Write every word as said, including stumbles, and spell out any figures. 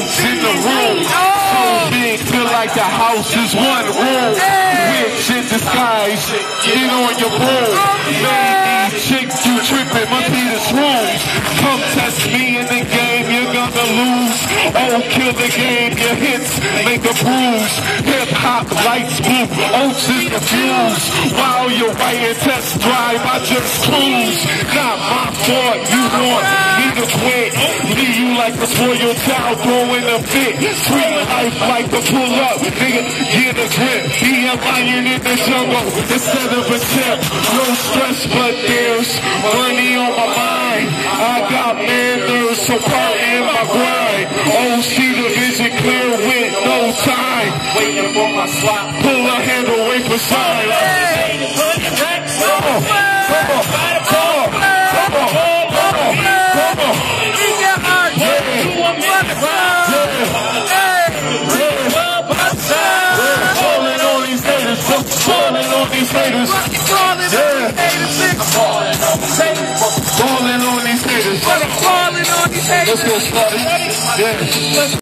hoes in the room. So big, feel like the house is one room. Witch in disguise, get on your broom. Lady chick, you tripping, must be the shrooms. Come test me in the game, you're gonna lose. Oh, kill the game, your hits make a bruise. Hip hop lights blue, oats is the fuse. While you're writing test drive, I just cruise. Not my fault, you want me to quit. Leave you like a spoiled child throwing a fit. Sweet life like to pull up, nigga, get a grip. Be a lion in the jungle instead of a chip. No stress, but there's money on my mind. I got manners, so part in my grind. Oh, see the vision clear with no time. Waiting for my slot, pull a handle, wait for sign. Come on, come on, come on, come on, come on, come on. Falling on these haters, falling on these haters. Falling on these haters. Let's go, Slaughter. Yeah.